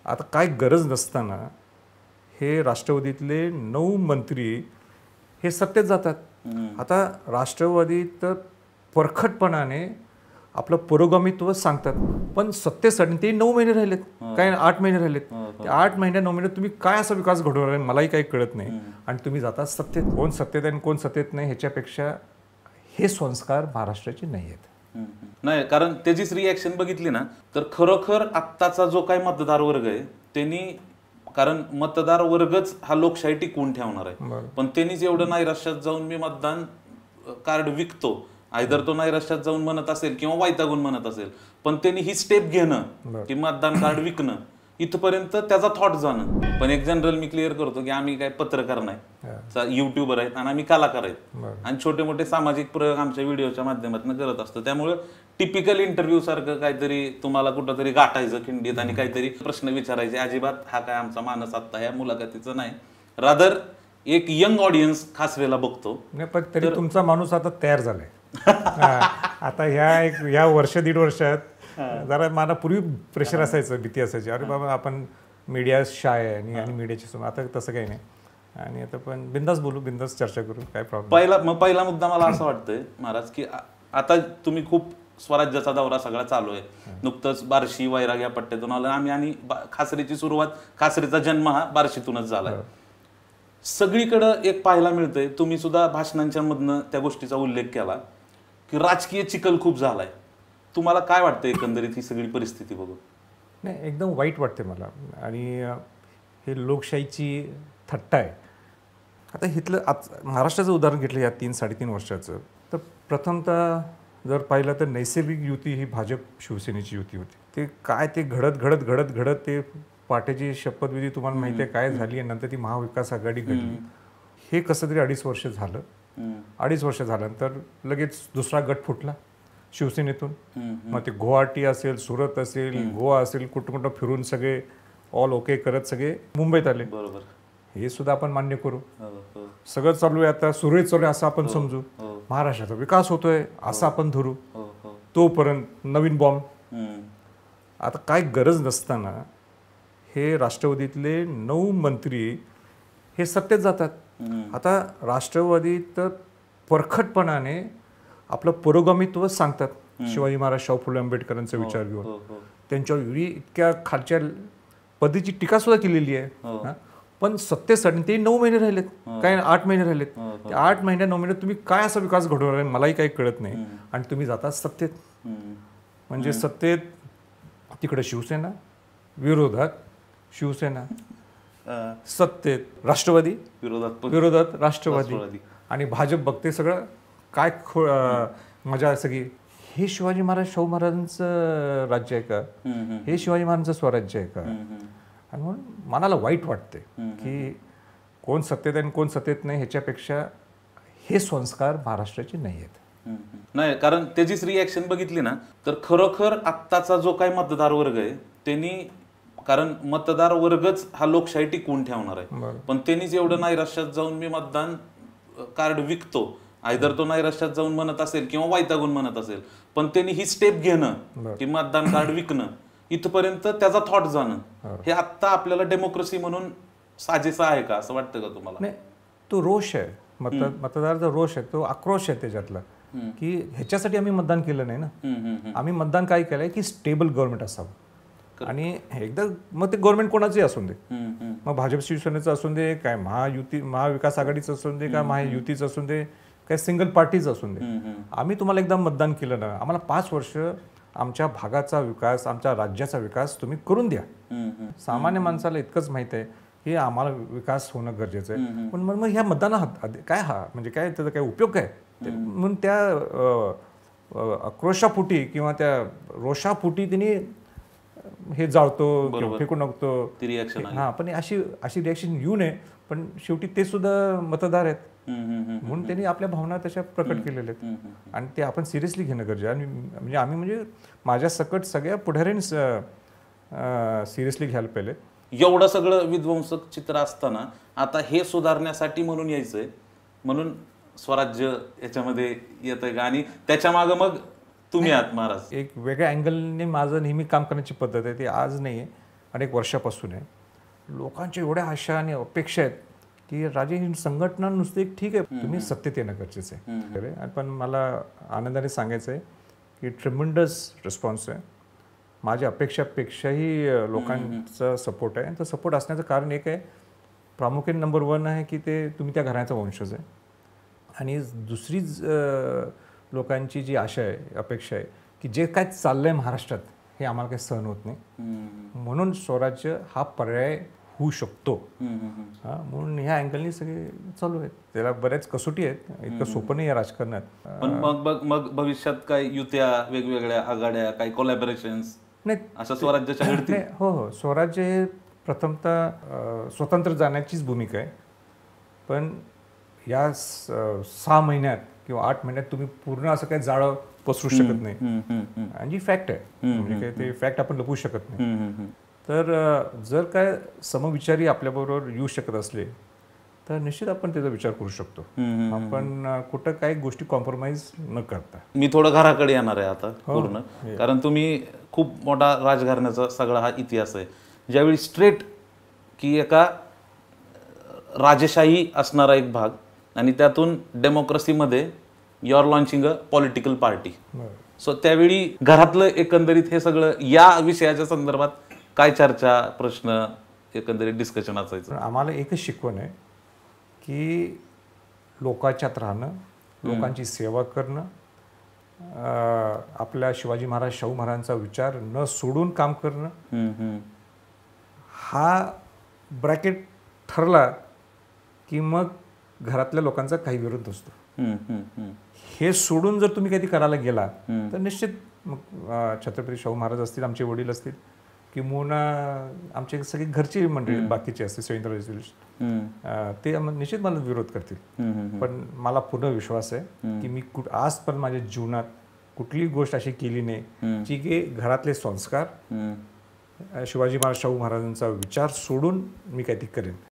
आता काय गरज नसताना हे राष्ट्रवादीतले 9 मंत्री हे सत्तेत जातात. आता राष्ट्रवादी तर परखटपणाने आपलं पुरोगामित्व सांगतात, पण सत्तेसाठी ते 9 महिने राहिलेत, काय 8 महिने राहिलेत. ते 8 महिन्या 9 महिन्यात तुम्ही काय असा विकास घडवणार आहे मलाही काही कळत नाही. आणि तुम्ही जाता सत्तेत. कोण सत्तेत आहे आणि कोण सत्तेत नाही ह्याच्यापेक्षा हे संस्कार महाराष्ट्राचे नाही आहेत. नाही, कारण त्याचीच रिॲक्शन बघितली ना तर खरोखर आत्ताचा जो काही मतदार वर्ग आहे त्यांनी, कारण मतदार वर्गच हा लोकशाही टिकवून ठेवणार आहे, पण त्यांनीच एवढं नैराश्यात जाऊन मी मतदान कार्ड विकतो, आयदर तो नैराश्यात जाऊन म्हणत असेल किंवा वैतागून म्हणत असेल, पण त्यांनी ही स्टेप घेणं की मतदान कार्ड विकणं इथपर्यंत त्याचा थॉट जाणं. पण एक जनरल मी क्लिअर करतो की आम्ही काय पत्रकार नाही, युट्यूबर आहेत आणि आम्ही कलाकार आहेत आणि छोटे मोठे सामाजिक प्रयोग आमच्या व्हिडिओच्या माध्यमातून करत असतो. त्यामुळे टिपिकल इंटरव्ह्यू सारखं काहीतरी तुम्हाला कुठंतरी गाठायचं खिंडीत आणि काहीतरी प्रश्न विचारायचे, अजिबात हा काय आमचा मानस आत्ता ह्या मुलाखतीचं नाही. रादर एक यंग ऑडियन्स खासवेला बघतो. नाही, पण तरी तुमचा माणूस आता तयार झालाय. आता ह्या वर्ष दीड वर्षात जरा मला पूर्वी प्रेशर असायचं, भीती असायची, अरे बाबा आपण मीडिया शाय आहे आणि मीडियाची समोर. आता तसं काही नाही आणि आता पण बिंदास बोलू, बिंदास चर्चा करू, काय प्रॉब्लेम. पहिला मुद्दा मला असं वाटतंय महाराज की आता तुम्ही खूप स्वराज्याचा दौरा सगळा चालू आहे, नुकतंच बार्शी वैराग या पट्ट्यातून आलं आम्ही आणि खासरीची सुरुवात, खासरीचा जन्म हा बार्शीतूनच झालाय. सगळीकडं एक पाहायला मिळतंय, तुम्ही सुद्धा भाषणांच्या मधनं त्या गोष्टीचा उल्लेख केला की राजकीय चिखल खूप झालाय. तुम्हाला काय वाटतं एकंदरीत ही सगळी परिस्थिती बघून? नाही, एकदम वाईट वाटते मला आणि हे लोकशाहीची थट्टा आहे. आता इथलं महाराष्ट्राचं उदाहरण घेतलं या 3-3.5 वर्षाचं, तर प्रथमतः जर पाहिलं तर नैसर्गिक युती ही भाजप शिवसेनेची युती होती. ते काय ते घडत ते पाट्याची शपथविधी तुम्हाला माहिती आहे काय झाली आहे, नंतर ती महाविकास आघाडी घडली. हे कसं तरी 2.5 वर्ष झालं. 2.5 वर्ष झाल्यानंतर लगेच दुसरा गट फुटला शिवसेनेतून. मग ते गुवाहाटी असेल, सुरत असेल, गोवा असेल, कुठं फिरून सगळे ऑल ओके करत सगळे मुंबईत आले. बरोबर, हे सुद्धा आपण मान्य करू. सगळं चालू आहे, आता सुरळीत चालू आहे असं आपण समजू. महाराष्ट्राचा विकास होतोय असं आपण धरू. तोपर्यंत नवीन बॉम्ब. आता काय गरज नसताना हे राष्ट्रवादीतले 9 मंत्री हे सत्तेत जातात. आता राष्ट्रवादी तर परखटपणाने आपलं पुरोगामित्व सांगतात. शिवाजी महाराज, शाहू फुले आंबेडकरांचा विचार घेऊन त्यांच्यावर एवढी इतक्या खालच्या पद्धतीची टीका सुद्धा केलेली आहे. पण सत्तेसाठी ते 9 महिने राहिलेत, काय 8 महिने राहिलेत. ते 8 महिन्या 9 महिन्यात तुम्ही काय असा विकास घडवणार आहे मलाही काही कळत नाही. आणि तुम्ही जाता सत्तेत. म्हणजे सत्तेत तिकडे शिवसेना, विरोधात शिवसेना, सत्तेत राष्ट्रवादी, विरोधात राष्ट्रवादी आणि भाजप बघते सगळं काय मजा सगळी. हे शिवाजी महाराज शाहू महाराजांचं राज्य आहे का? हे शिवाजी महाराजांचं स्वराज्य आहे का? आणि म्हणून मनाला वाईट वाटते की कोण सत्तेत आहे आणि कोण सत्तेत नाही ह्याच्यापेक्षा हे संस्कार महाराष्ट्राचे नाही आहेत. नाही, कारण त्याचीच रिॲक्शन बघितली ना तर खरोखर आत्ताचा जो काही मतदार वर्ग आहे त्यांनी, कारण मतदार वर्गच हा लोकशाही टिकवून ठेवणार आहे, पण त्यांनीच एवढं नैराश्यात जाऊन मी मतदान कार्ड विकतो, आयदर तो नैराश्यात जाऊन म्हणत असेल किंवा वैतागून म्हणत असेल, पण त्यांनी ही स्टेप घेणं की मतदान कार्ड विकणं इथपर्यंत त्याचा थॉट जाणं, हे आत्ता आपल्याला डेमोक्रेसी म्हणून साजेसं आहे का असं वाटतं का तुम्हाला? नाही, तो रोष आहे, मतदाराचा रोष आहे, तो आक्रोश आहे त्याच्यातला की ह्याच्यासाठी आम्ही मतदान केलं नाही ना. आम्ही मतदान काय केलंय की स्टेबल गव्हर्नमेंट असावं आणि एकदा मग ते गव्हर्नमेंट कोणाचंही असून दे, मग भाजप शिवसेनेचं असून दे, काय महाविकास आघाडीचं असून दे, काय महायुतीचं असून दे, काय सिंगल पार्टीच असून दे, आम्ही तुम्हाला एकदा मतदान केलं ना, आम्हाला 5 वर्ष आमच्या भागाचा विकास, आमच्या राज्याचा विकास तुम्ही करून द्या. सामान्य माणसाला इतकंच माहित आहे की आम्हाला विकास होणं गरजेचं आहे. पण मग ह्या मतदानात काय म्हणजे काय त्याचा काय उपयोग काय? म्हणून त्या आक्रोशापोटी किंवा त्या रोषापोटी तिने हे जाळतो, फेकून टाकतो. हा, पण अशी रिॲक्शन येऊ नये. पण शेवटी ते सुद्धा मतदार आहेत म्हणून त्यांनी आपल्या भावना तशा प्रकट केलेल्या आहेत आणि ते आपण सिरियसली घेणं गरजेचं. आणि म्हणजे आम्ही माझ्या सकट सगळ्या पुढाऱ्यांनी सिरियसली घ्यायला पाहिजे. एवढं सगळं विध्वंसक चित्र असताना आता हे सुधारण्यासाठी म्हणून यायचंय, म्हणून स्वराज्य याच्यामध्ये येतंय का? आणि त्याच्या मागं मग तुम्ही आहात महाराज. एक वेगळ्या अँगलने माझं नेहमी काम करण्याची पद्धत आहे, ती आज नाही आहे. अनेक वर्षापासून आहे. लोकांच्या एवढ्या आशा आणि अपेक्षा आहेत की राजे ही संघटना नुसते ठीक आहे, तुम्ही सत्तेत येणं गरजेचं आहे. पण मला आनंदाने सांगायचं आहे की ट्रिमेंडस रिस्पॉन्स आहे. माझ्या अपेक्षापेक्षाही लोकांचा सपोर्ट आहे. तर सपोर्ट असण्याचं कारण एक आहे, प्रामुख्याने नंबर 1 आहे की ते तुम्ही त्या घराण्याचा वंशज आहे. आणि दुसरी लोकांची जी आशा आहे, अपेक्षा आहे की जे काय चाललंय महाराष्ट्रात हे आम्हाला काही सहन होत नाही, म्हणून स्वराज्य हा पर्याय होऊ शकतो. म्हणून ह्या अँगलनी सगळे चालू आहेत. त्याला बऱ्याच कसोटी आहेत, इतकं सोपं नाही आहे राजकारणात. पण मग भविष्यात काय युत्या, वेगवेगळ्या आघाड्या, काही कोलॅबोरेशन्स नाही अशा स्वराज्याच्या घडतील? हो, स्वराज्य हे प्रथमतः स्वतंत्र जाण्याचीच भूमिका आहे. पण या 6 महिन्यात किंवा 8 महिन्यात तुम्ही पूर्ण असं काही जाळं पसरू शकत नाही. आणि जी फॅक्ट आहे, म्हणजे काय ते फॅक्ट आपण लपवू शकत नाही. तर जर काय समविचारी आपल्याबरोबर येऊ शकत असले तर निश्चित आपण त्याचा विचार करू शकतो. आपण कुठं काही गोष्टी कॉम्प्रोमाइज न करता. मी थोडं घराकडे येणार आहे आता पूर्ण, कारण तुम्ही खूप मोठा राजघराण्याचा सगळा हा इतिहास आहे. ज्यावेळी स्ट्रेट की एका राजेशाही असणारा एक भाग आणि त्यातून डेमोक्रेसीमध्ये you are launching a political party. So त्यावेळी घरातलं एकंदरीत हे सगळं या विषयाच्या संदर्भात काय चर्चा, प्रश्न, एकंदरीत डिस्कशन असायचं? आम्हाला एकच शिकवण आहे की लोकांच्यात राहणं, लोकांची सेवा करणं, आपल्या शिवाजी महाराज, शाहू महाराजांचा विचार न सोडून काम करणं. हा ब्रॅकेट ठरला की मग घरातल्या लोकांचा काही विरोध असतो. हे सोडून जर तुम्ही काही करायला गेला तर निश्चित मग छत्रपती शाहू महाराज असतील, आमचे वडील असतील किंवा आमचे सगळे घरची मंडळी बाकीचे असतील, ते निश्चित मला विरोध करतील. पण मला पूर्ण विश्वास आहे की मी आज पण माझ्या जीवनात कुठलीही गोष्ट अशी केली नाही जी की घरातले संस्कार, शिवाजी महाराज, शाहू महाराजांचा विचार सोडून मी काही करेन.